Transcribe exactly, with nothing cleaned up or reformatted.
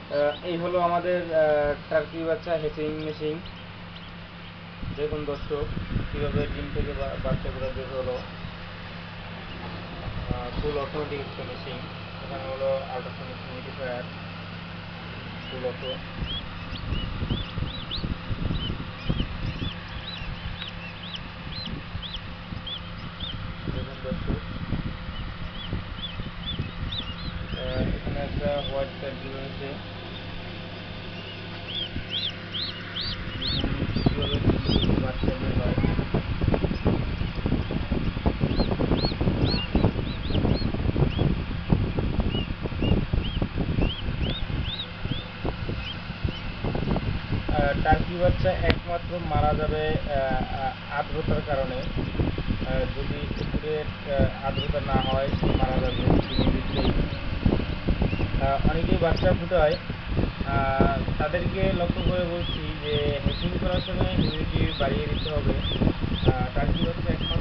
এই হলো আমাদের টার্কি বাচ্চা হ্যাচিং মেশিন। দেখুন দর্শক কীভাবে ডিম থেকে বাচ্চাগুলো বের হলো। ফুল অটোমেটিক একটা মেশিন। এখানে হলো আল্ট্রাসনিক হিউমিডিফায়ার, ফুল অটো। দেখুন দর্শক এখানে একটা হোয়াইট টার্কি রয়েছে। কীভাবে বাচ্চা বের হয়। টার্কি বাচ্চা একমাত্র মারা যাবে আর্দ্রতার কারণে। যদি পুকুরের আর্দ্রতা না হয় মারা যাবে ইমিডিয়েটলি। অনেকেই বাচ্চা ফুটায়, তাদেরকে লক্ষ্য করে বলছি যে হ্যাচিং করার সময় হিউমিডিটি বাড়িয়ে দিতে হবে। টার্কি বাচ্চা